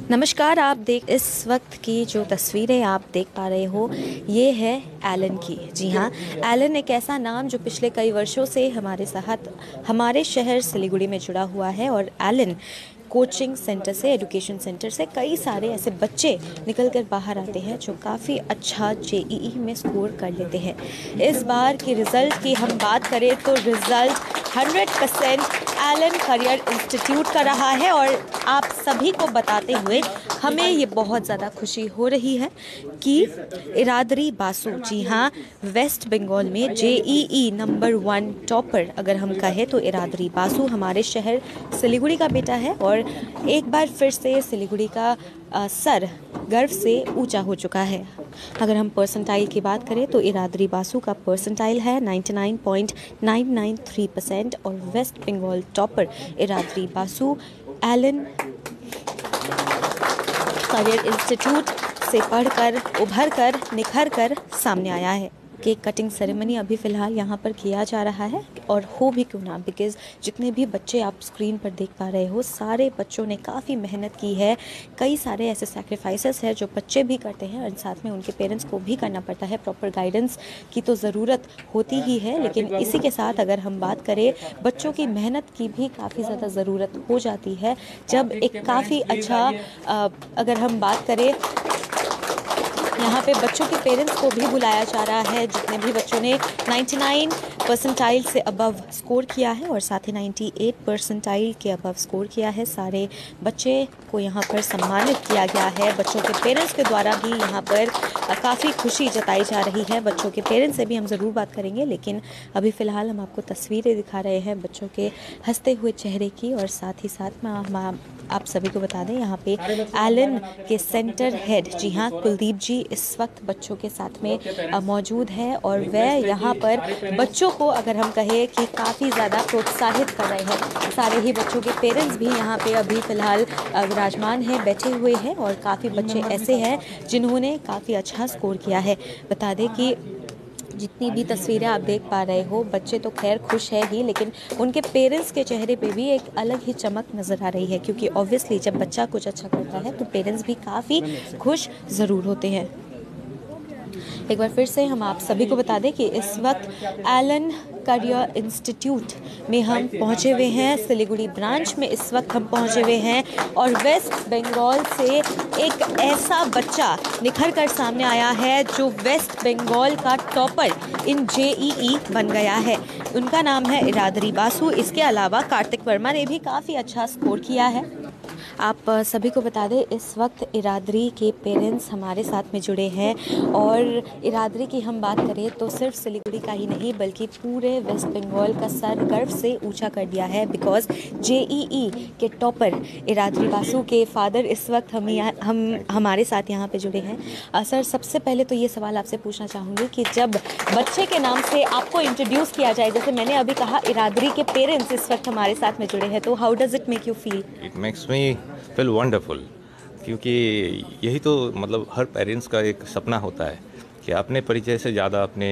नमस्कार। आप देख इस वक्त की जो तस्वीरें आप देख पा रहे हो ये है एलन की। जी हाँ, एलन एक ऐसा नाम जो पिछले कई वर्षों से हमारे साथ हमारे शहर सिलीगुड़ी में जुड़ा हुआ है। और एलन कोचिंग सेंटर से, एजुकेशन सेंटर से कई सारे ऐसे बच्चे निकल कर बाहर आते हैं जो काफ़ी अच्छा जेईई में स्कोर कर लेते हैं। इस बार के रिज़ल्ट की हम बात करें तो रिज़ल्ट 100% एलन करियर इंस्टीट्यूट का रहा है। और आप सभी को बताते हुए हमें ये बहुत ज़्यादा खुशी हो रही है कि इरादरी बासु, जी हाँ, वेस्ट बंगाल में जेईई नंबर 1 टॉपर अगर हम कहें तो इरादरी बासु हमारे शहर सिलीगुड़ी का बेटा है। और एक बार फिर से सिलीगुड़ी का सर गर्व से ऊंचा हो चुका है। अगर हम परसेंटाइल की बात करें तो इरादरी बासु का परसेंटाइल है 99.993% और West Bengal topper Iradri Basu Allen career institute से पढ़कर उभर कर निखर कर सामने आया है। केक कटिंग सेरेमनी अभी फ़िलहाल यहाँ पर किया जा रहा है और हो भी क्यों ना, बिकॉज़ जितने भी बच्चे आप स्क्रीन पर देख पा रहे हो सारे बच्चों ने काफ़ी मेहनत की है। कई सारे ऐसे सैक्रिफाइसेस हैं जो बच्चे भी करते हैं और साथ में उनके पेरेंट्स को भी करना पड़ता है। प्रॉपर गाइडेंस की तो ज़रूरत होती ही है, लेकिन इसी के साथ अगर हम बात करें बच्चों की मेहनत की भी काफ़ी ज़्यादा ज़रूरत हो जाती है। जब एक काफ़ी अच्छा अगर हम बात करें यहाँ पे बच्चों के पेरेंट्स को भी बुलाया जा रहा है, जितने भी बच्चों ने 99 परसेंटाइल से अबव स्कोर किया है और साथ ही 98 परसेंटाइल के अबव स्कोर किया है। सारे बच्चे को यहाँ पर सम्मानित किया गया है। बच्चों के पेरेंट्स के द्वारा भी यहाँ पर काफ़ी खुशी जताई जा रही है। बच्चों के पेरेंट्स से भी हम ज़रूर बात करेंगे, लेकिन अभी फ़िलहाल हम आपको तस्वीरें दिखा रहे हैं बच्चों के हंसते हुए चेहरे की। और साथ ही साथ में हम आप सभी को बता दें यहाँ पे एलन के सेंटर हेड, जी हाँ, कुलदीप जी इस वक्त बच्चों के साथ में मौजूद है और वह यहाँ पर बच्चों को अगर हम कहें कि काफ़ी ज़्यादा प्रोत्साहित कर रहे हैं। सारे ही बच्चों के पेरेंट्स भी यहाँ पे अभी फ़िलहाल विराजमान हैं, बैठे हुए हैं और काफ़ी बच्चे ऐसे हैं जिन्होंने काफ़ी अच्छा स्कोर किया है। बता दें कि जितनी भी तस्वीरें आप देख पा रहे हो बच्चे तो खैर खुश है ही, लेकिन उनके पेरेंट्स के चेहरे पे भी एक अलग ही चमक नज़र आ रही है, क्योंकि ऑब्वियसली जब बच्चा कुछ अच्छा करता है तो पेरेंट्स भी काफ़ी खुश ज़रूर होते हैं। एक बार फिर से हम आप सभी को बता दें कि इस वक्त एलन करियर इंस्टीट्यूट में हम पहुंचे हुए हैं। सिलीगुड़ी ब्रांच में इस वक्त हम पहुंचे हुए हैं और वेस्ट बंगाल से एक ऐसा बच्चा निखर कर सामने आया है जो वेस्ट बंगाल का टॉपर इन जेईई बन गया है। उनका नाम है इरादरी बासु। इसके अलावा कार्तिक वर्मा ने भी काफ़ी अच्छा स्कोर किया है। आप सभी को बता दें इस वक्त इरादरी के पेरेंट्स हमारे साथ में जुड़े हैं और इरादरी की हम बात करें तो सिर्फ सिलीगुड़ी का ही नहीं बल्कि पूरे वेस्ट बंगाल का सर गर्व से ऊंचा कर दिया है, बिकॉज़ जेईई के टॉपर इरादरी बासु के फादर इस वक्त हम हमारे साथ यहाँ पे जुड़े हैं। सर, सबसे पहले तो ये सवाल आपसे पूछना चाहूँगी कि जब बच्चे के नाम से आपको इंट्रोड्यूस किया जाए, जैसे मैंने अभी कहा इरादरी के पेरेंट्स इस वक्त हमारे साथ में जुड़े हैं, तो how does it make you feel? It makes me feel wonderful, क्योंकि यही तो मतलब हर पेरेंट्स का एक सपना होता है कि अपने परिचय से ज़्यादा अपने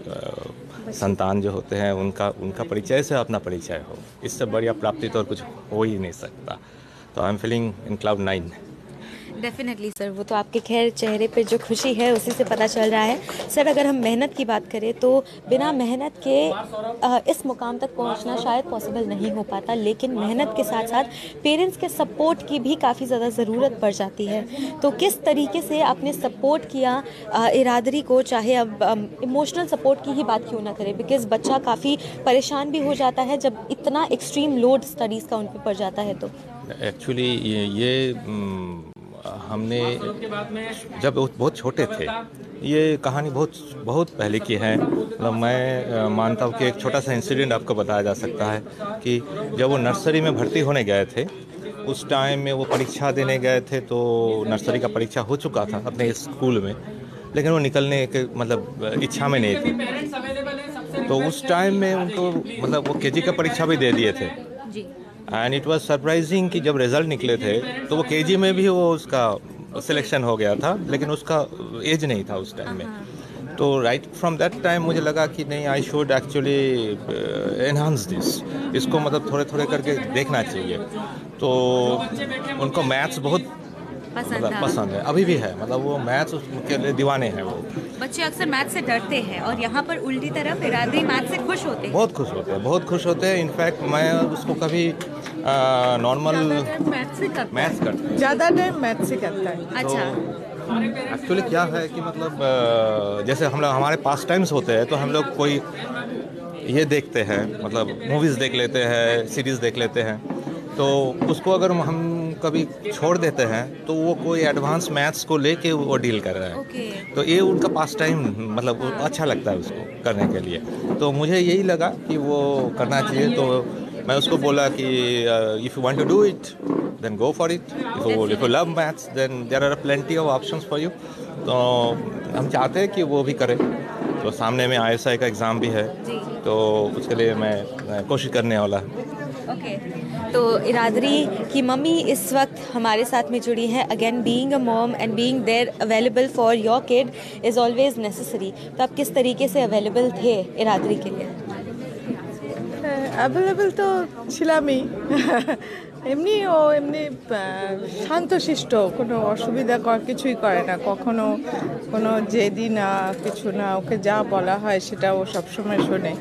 संतान जो होते हैं उनका परिचय से अपना परिचय हो। इससे बढ़िया प्राप्ति तो और कुछ हो ही नहीं सकता। तो I am feeling in cloud 9। Definitely sir, वो तो आपके खैर चेहरे पे जो खुशी है उसी से पता चल रहा है। सर, अगर हम मेहनत की बात करें तो बिना मेहनत के इस मुकाम तक पहुंचना शायद पॉसिबल नहीं हो पाता, लेकिन मेहनत के साथ साथ पेरेंट्स के सपोर्ट की भी काफ़ी ज़्यादा ज़रूरत पड़ जाती है। तो किस तरीके से आपने सपोर्ट किया इरादरी को, चाहे अब इमोशनल सपोर्ट की ही बात क्यों ना करें, बिकॉज़ बच्चा काफ़ी परेशान भी हो जाता है जब इतना एक्सट्रीम लोड स्टडीज़ का उन पर पड़ जाता है। तो एक्चुअली ये हमने जब बहुत छोटे थे, ये कहानी बहुत पहले की है। मतलब मैं मानता हूँ कि एक छोटा सा इंसिडेंट आपको बताया जा सकता है कि जब वो नर्सरी में भर्ती होने गए थे, उस टाइम में वो परीक्षा देने गए थे, तो नर्सरी का परीक्षा हो चुका था अपने स्कूल में, लेकिन वो निकलने के मतलब इच्छा में नहीं थे। तो उस टाइम में उनको मतलब वो केजी का परीक्षा भी दे दिए थे। एंड इट वाज सरप्राइजिंग कि जब रिज़ल्ट निकले थे तो वो केजी में भी वो उसका सिलेक्शन हो गया था, लेकिन उसका एज नहीं था उस टाइम में। तो राइट फ्रॉम दैट टाइम मुझे लगा कि नहीं, आई शुड एक्चुअली एनहांस इसको मतलब थोड़े थोड़े करके देखना चाहिए। तो उनको मैथ्स बहुत पसंद है, अभी भी है। मतलब वो मैथ्स के लिए दीवाने हैं वो। बच्चे अक्सर मैथ से डरते हैं और यहाँ पर उल्टी तरफ इरादरी मैथ से खुश होते हैं। बहुत खुश होते हैं, बहुत खुश होते हैं। इनफैक्ट मैं उसको कभी नॉर्मल मैथ्स करता है, ज़्यादा टाइम मैथ से करता है। अच्छा। एक्चुअली क्या है कि मतलब जैसे हम लोग हमारे पास टाइम्स होते हैं तो हम लोग कोई ये देखते हैं, मतलब मूवीज़ देख लेते हैं, सीरीज़ देख लेते हैं, तो उसको अगर हम कभी छोड़ देते हैं तो वो कोई एडवांस मैथ्स को लेके वो डील कर रहा है। तो ये उनका पास टाइम, मतलब अच्छा लगता है उसको करने के लिए। तो मुझे यही लगा कि वो करना चाहिए, तो मैं उसको बोला कि if you want to do it then go for it, if you love maths then there are plenty of options for you. तो हम चाहते हैं कि वो भी करें। तो सामने में ISI का एग्ज़ाम भी है, तो उसके लिए मैं कोशिश करने वाला। ओके, तो इरादरी की मम्मी इस वक्त हमारे साथ में जुड़ी हैं। Again being a mom and being there available for your kid is always necessary. तो आप किस तरीके से अवेलेबल थे इरादरी के लिए? অ্যাভেলেবেল তো ছিলামই। এমনি ও এমনি শান্তশিষ্ট, কোনো অসুবিধা কিছুই করে না, কখনো কোনো জেদি না, কিছু না। ওকে যা বলা হয় সেটা ও সবসময় শোনে,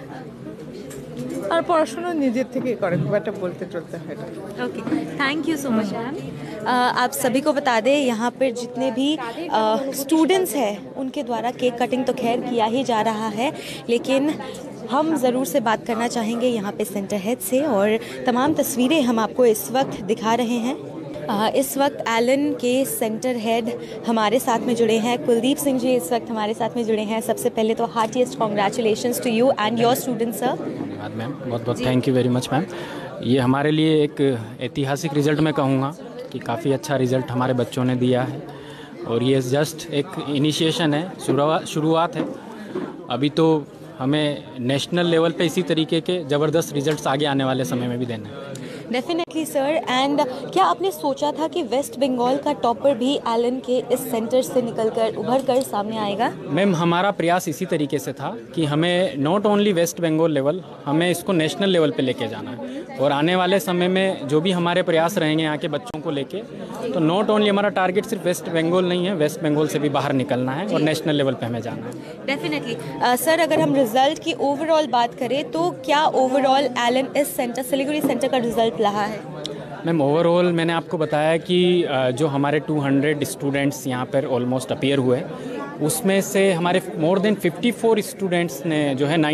আর পড়াশোনা নিজের থেকেই করে, খুব একটা বলতে চলতে হয় না। Okay, thank you so much ma'am. आप सभी को बता दें यहाँ पर जितने भी स्टूडेंट्स हैं उनके द्वारा केक कटिंग तो खैर किया ही जा रहा है, लेकिन हम ज़रूर से बात करना चाहेंगे यहाँ पे सेंटर हेड से, और तमाम तस्वीरें हम आपको इस वक्त दिखा रहे हैं। इस वक्त एलन के सेंटर हेड हमारे साथ में जुड़े हैं। कुलदीप सिंह जी इस वक्त हमारे साथ में जुड़े हैं। सबसे पहले तो heartiest congratulations to you and your students sir. धन्यवाद मैम, बहुत बहुत thank you very much ma'am. ये हमारे लिए एक ऐतिहासिक रिज़ल्ट मैं कहूँगा कि काफ़ी अच्छा रिज़ल्ट हमारे बच्चों ने दिया है, और ये जस्ट एक इनिशिएशन है, शुरुआत है। अभी तो हमें नेशनल लेवल पे इसी तरीके के ज़बरदस्त रिजल्ट्स आगे आने वाले समय में भी देना है। Definitely sir. एंड क्या आपने सोचा था कि वेस्ट बंगाल का टॉपर भी एलन के इस सेंटर से निकलकर उभर कर सामने आएगा? मैम, हमारा प्रयास इसी तरीके से था कि हमें not only West Bengal level, हमें इसको नेशनल लेवल पे लेके जाना है, और आने वाले समय में जो भी हमारे प्रयास रहेंगे यहाँ के बच्चों को लेके, तो नॉट ओनली हमारा टारगेट सिर्फ वेस्ट बंगाल नहीं है, वेस्ट बंगाल से भी बाहर निकलना है और नेशनल लेवल पे हमें जाना है। डेफिनेटली सर, अगर हम रिजल्ट की ओवरऑल बात करें तो क्या ओवरऑल एलन इस सेंटर, सिलीगुड़ी सेंटर का रिजल्ट रहा है? मैम, ओवरऑल मैंने आपको बताया कि जो हमारे 200 स्टूडेंट्स यहाँ पर ऑलमोस्ट अपीयर हुए, उसमें से हमारे मोर देन 54 स्टूडेंट्स ने जो है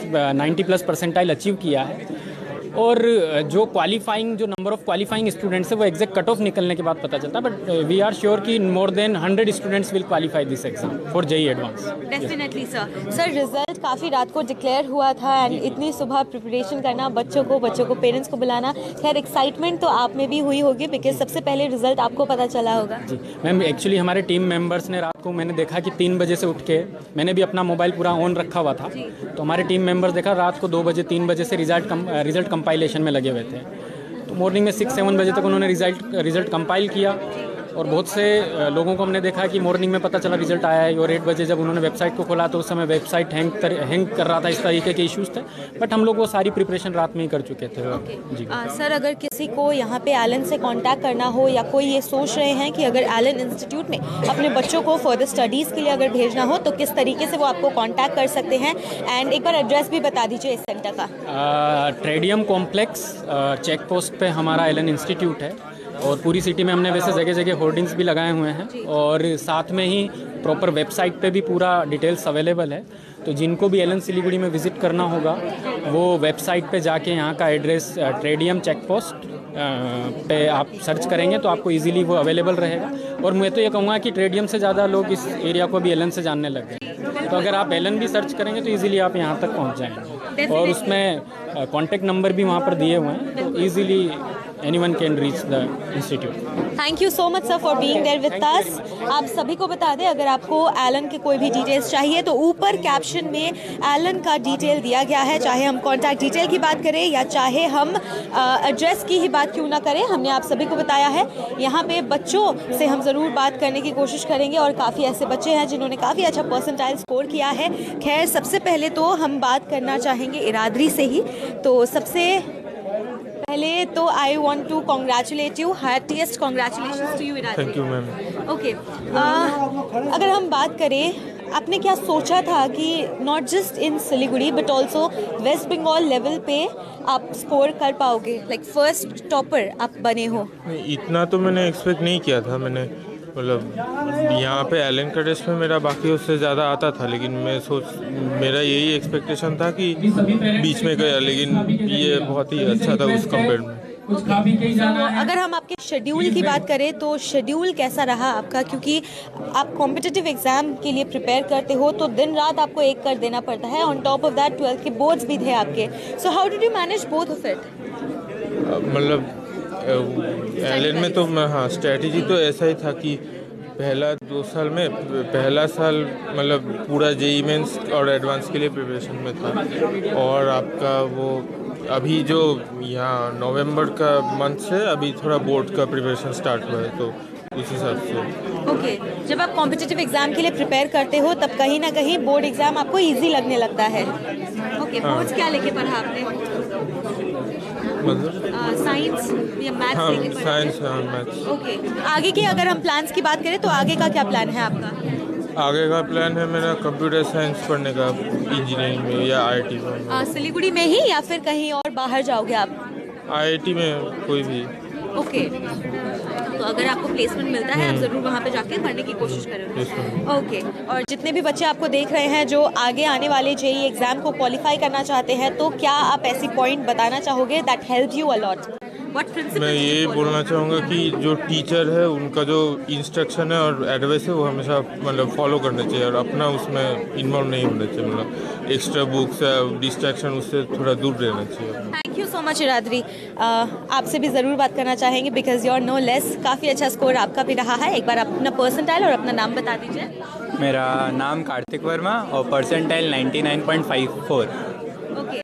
90+ परसेंटाइल अचीव किया है, और जो क्वालिफाइंग, जो नंबर ऑफ क्वालिफाइंग स्टूडेंट्स है वो एग्जैक्ट कट ऑफ निकलने के बाद पता चलता है, बट वी आर श्योर कि more than 100 students will qualify this exam for JEE advance. Definitely sir, result काफ़ी रात को डिक्लेयर हुआ था, एंड इतनी सुबह प्रिपरेशन करना, बच्चों को पेरेंट्स को बुलाना, खैर एक्साइटमेंट तो आप में भी हुई होगी, बिकॉज सबसे पहले रिजल्ट आपको पता चला होगा। जी मैम, एक्चुअली हमारे टीम मेंबर्स ने रात को, मैंने देखा कि 3 बजे से उठ के, मैंने भी अपना मोबाइल पूरा ऑन रखा हुआ था, तो हमारे टीम मेंबर्स देखा रात को 2 बजे 3 बजे से रिजल्ट कंपाइलेशन में लगे हुए थे। तो मॉर्निंग में 6-7 बजे तक उन्होंने रिजल्ट कंपाइल किया, और बहुत से लोगों को हमने देखा कि मॉर्निंग में पता चला रिजल्ट आया है, और 8 बजे जब उन्होंने वेबसाइट को खोला तो उस समय वेबसाइट हैंग कर रहा था, इस तरीके के इश्यूज़ थे, बट हम लोग वो सारी प्रिपरेशन रात में ही कर चुके थे। जी सर, अगर किसी को यहाँ पे एलन से कांटेक्ट करना हो, या कोई ये सोच रहे हैं कि अगर एलन इंस्टीट्यूट में अपने बच्चों को फर्दर स्टडीज़ के लिए अगर भेजना हो, तो किस तरीके से वो आपको कांटेक्ट कर सकते हैं? एंड एक बार एड्रेस भी बता दीजिए इस सेंटर का। ट्रेडियम कॉम्प्लेक्स चेक पोस्ट पे हमारा एलन इंस्टीट्यूट है, और पूरी सिटी में हमने वैसे जगह जगह होर्डिंग्स भी लगाए हुए हैं, और साथ में ही प्रॉपर वेबसाइट पे भी पूरा डिटेल्स अवेलेबल है। तो जिनको भी एलन सिलीगुड़ी में विज़िट करना होगा वो वेबसाइट पे जाके यहाँ का एड्रेस ट्रेडियम चेक पोस्ट पे आप सर्च करेंगे तो आपको इजीली वो अवेलेबल रहेगा। और मैं तो ये कहूँगा कि ट्रेडियम से ज़्यादा लोग इस एरिया को भी एलन से जानने लग गए, तो अगर आप एलन भी सर्च करेंगे तो इजीली आप यहाँ तक पहुँच जाएंगे, और उसमें कॉन्टैक्ट नंबर भी वहाँ पर दिए हुए हैं, तो easily anyone can reach the institute. Thank you so much sir for being there with us. आप सभी को बता दें, अगर आपको एलन के कोई भी डिटेल्स चाहिए तो ऊपर कैप्शन में एलन का डिटेल दिया गया है, चाहे हम कॉन्टैक्ट डिटेल की बात करें या चाहे हम एड्रेस की ही बात क्यों ना करें, हमने आप सभी को बताया है। यहाँ पे बच्चों से हम ज़रूर बात करने की कोशिश करेंगे, और काफ़ी ऐसे बच्चे हैं जिन्होंने काफ़ी अच्छा परसेंटाइल स्कोर किया है। खैर, सबसे पहले तो हम बात करना चाहेंगे इरादरी से ही। तो सबसे पहले तो I want to congratulate you, heartiest congratulations to you Iradi. Thank you ma'am. Okay, अगर हम बात करें, आपने क्या सोचा था कि not just in Siliguri but also West Bengal level पे आप स्कोर कर पाओगे, लाइक फर्स्ट टॉपर आप बने हो? नहीं, इतना तो मैंने एक्सपेक्ट नहीं किया था। मैंने मतलब यहाँ पे एलन का टेस्ट में मेरा बाकी उससे ज़्यादा आता था, लेकिन मेरा यही एक्सपेक्टेशन था कि बीच में गया, लेकिन ये बहुत ही अच्छा था उस कंपेयर में। अगर हम आपके शेड्यूल की बात करें तो शेड्यूल कैसा रहा आपका, क्योंकि आप कॉम्पिटिटिव एग्जाम के लिए प्रिपेयर करते हो तो दिन रात आपको एक कर देना पड़ता है, on top of that 12th के बोर्ड्स भी थे आपके, so how did you manage both of it? मतलब एलन में तो हाँ, स्ट्रेटजी तो ऐसा ही था कि पहला 2 साल में पहला साल मतलब पूरा जेईई मेंस और एडवांस के लिए प्रिपरेशन में था, और आपका वो अभी जो यहाँ नवंबर का मंथ से अभी थोड़ा बोर्ड का प्रिपरेशन स्टार्ट हुआ है, तो उस हिसाब से। ओके, जब आप कॉम्पिटिटिव एग्जाम के लिए प्रिपेयर करते हो तब कहीं ना कहीं बोर्ड एग्जाम आपको इजी लगने लगता है। ओके, बोर्ड्स क्या लेके पढ़ा आपने? मतलब साइंस या मैथ्स हाँ, लेके पढ़ा? साइंस, हाँ, मैथ्स। ओके, आगे के अगर हम प्लान्स की बात करें तो आगे का क्या प्लान है आपका? आगे का प्लान है मेरा कंप्यूटर साइंस पढ़ने का, इंजीनियरिंग में या आईआईटी में। सिलीगुड़ी में ही या फिर कहीं और बाहर जाओगे आप? आईआईटी में कोई भी। ओके, तो अगर आपको प्लेसमेंट मिलता है आप ज़रूर वहाँ पे जाके पढ़ने की कोशिश करोगे। ओके, और जितने भी बच्चे आपको देख रहे हैं जो आगे आने वाले जेईई एग्ज़ाम को क्वालिफाई करना चाहते हैं, तो क्या आप ऐसी पॉइंट बताना चाहोगे दैट हेल्प यू अलॉट? मैं ये बोलना चाहूँगा कि जो टीचर है उनका जो इंस्ट्रक्शन है और एडवाइस है वो हमेशा मतलब फॉलो करना चाहिए, और अपना उसमें इन्वॉल्व नहीं होना चाहिए, मतलब एक्स्ट्रा बुक्स या डिस्ट्रैक्शन उससे थोड़ा दूर रहना चाहिए। Thank you so much Iradri, आपसे भी ज़रूर बात करना चाहेंगे because you are no less, काफ़ी अच्छा स्कोर आपका भी रहा है। एक बार आप अपना परसेंटाइल और अपना नाम बता दीजिए। मेरा नाम कार्तिक वर्मा और परसेंटाइल 99.54। ओके,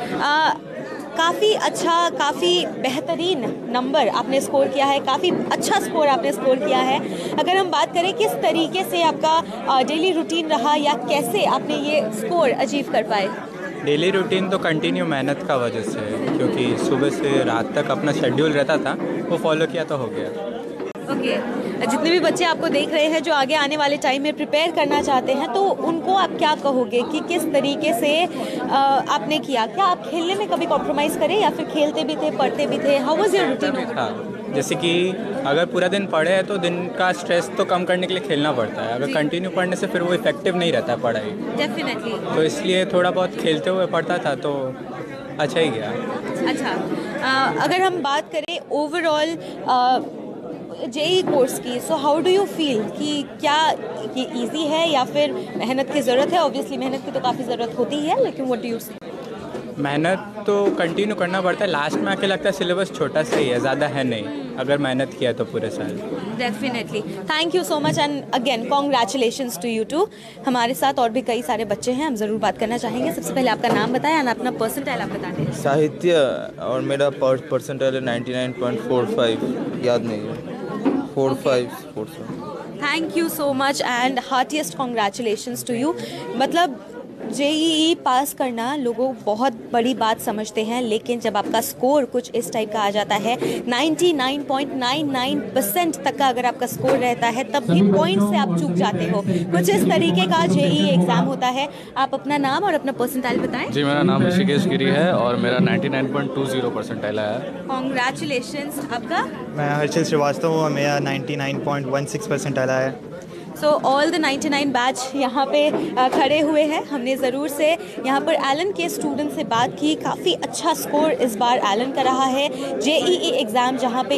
काफ़ी अच्छा, काफ़ी बेहतरीन नंबर आपने स्कोर किया है, काफ़ी अच्छा स्कोर आपने स्कोर किया है। अगर हम बात करें किस तरीके से आपका डेली रूटीन रहा या कैसे आपने ये स्कोर अचीव कर पाए? डेली रूटीन तो कंटिन्यू मेहनत का वजह से, क्योंकि सुबह से रात तक अपना शेड्यूल रहता था, वो फॉलो किया तो हो गया। ओके, जितने भी बच्चे आपको देख रहे हैं जो आगे आने वाले टाइम में प्रिपेयर करना चाहते हैं, तो उनको आप क्या कहोगे कि किस तरीके से आपने किया? क्या आप खेलने में कभी कॉम्प्रोमाइज़ करें या फिर खेलते भी थे, पढ़ते भी थे? How was your routine? हाँ, जैसे कि अगर पूरा दिन पढ़े हैं तो दिन का स्ट्रेस तो कम करने के लिए खेलना पड़ता है, अगर कंटिन्यू पढ़ने से फिर वो इफेक्टिव नहीं रहता है पढ़ाई। डेफिनेटली। तो इसलिए थोड़ा बहुत खेलते हुए पढ़ता था तो अच्छा ही गया। अच्छा, अगर हम बात करें ओवरऑल जेईई कोर्स की, so how do you feel कि क्या ये इजी है या फिर मेहनत की ज़रूरत है? ऑब्वियसली मेहनत की तो काफ़ी ज़रूरत होती है, लेकिन व्हाट डू यू से? मेहनत तो कंटिन्यू करना पड़ता है, लास्ट में आके लगता है सिलेबस छोटा सा ही है, ज़्यादा है नहीं, अगर मेहनत किया तो पूरे साल। Definitely, thank you so much and again congratulations to you too. हमारे साथ और भी कई सारे बच्चे हैं, हम ज़रूर बात करना चाहेंगे। सबसे पहले आपका नाम बताएं और अपना परसेंटाइल आप बता दें। साहित्य, और मेरा परसेंटाइल है 99.45, याद नहीं है, 45। Thank you so much and heartiest congratulations to you. मतलब जेईई पास करना लोगों बहुत बड़ी बात समझते हैं, लेकिन जब आपका स्कोर कुछ इस टाइप का आ जाता है, 99.99% तक का अगर आपका स्कोर रहता है, तब भी पॉइंट से आप चूक जाते हो। कुछ इस तरीके का जेईई एग्ज़ाम होता है। आप अपना नाम और अपना परसेंटाइल बताएं। जी, मेरा नाम ऋषिकेश गिरी है और मेरा 99.20 परसेंटाइल आया है। कॉन्ग्रेचुलेशंस। आपका? मैं हर्षिल श्रीवास्तव हूँ, मेरा 99.16 परसेंटाइल आया है। सो ऑल द 99 बैच यहाँ पे खड़े हुए हैं। हमने ज़रूर से यहाँ पर एलन के स्टूडेंट से बात की, काफ़ी अच्छा स्कोर इस बार एलन का रहा है। जेईई एग्ज़ाम जहाँ पे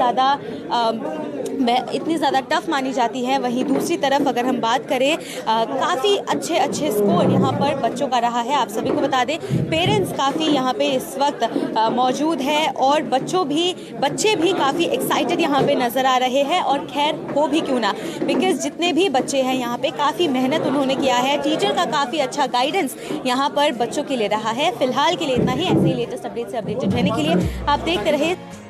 इतनी ज़्यादा टफ मानी जाती है, वहीं दूसरी तरफ अगर हम बात करें काफ़ी अच्छे स्कोर यहाँ पर बच्चों का रहा है। आप सभी को बता दें, पेरेंट्स काफ़ी यहाँ पे इस वक्त मौजूद है और बच्चे भी काफ़ी एक्साइटेड यहाँ पे नज़र आ रहे हैं। और खैर हो भी क्यों ना, बिकॉज़ जितने भी बच्चे हैं यहाँ पे काफ़ी मेहनत उन्होंने किया है, टीचर का काफ़ी अच्छा गाइडेंस यहाँ पर बच्चों के लिए रहा है। फिलहाल के लिए इतना ही। ऐसे ही लेटेस्ट अपडेट से अपडेटेड रहने के लिए आप देखते रहे